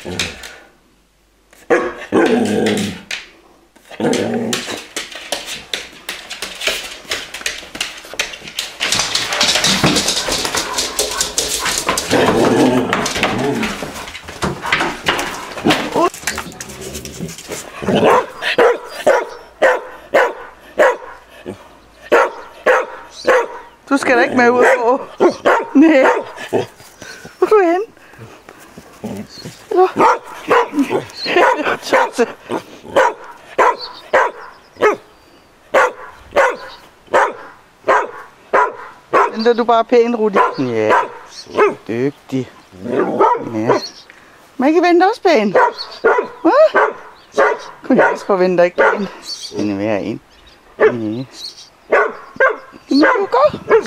Du skal da ikke med ud på. Nej. Hvor er du hen? Venter du bare pænt, Rudi? Ja. Dygtig. Ja. Man kan vente også pænt. Hvad? Kun jeg også forventer ikke pænt. Den er mere en. Ja. Nu gå.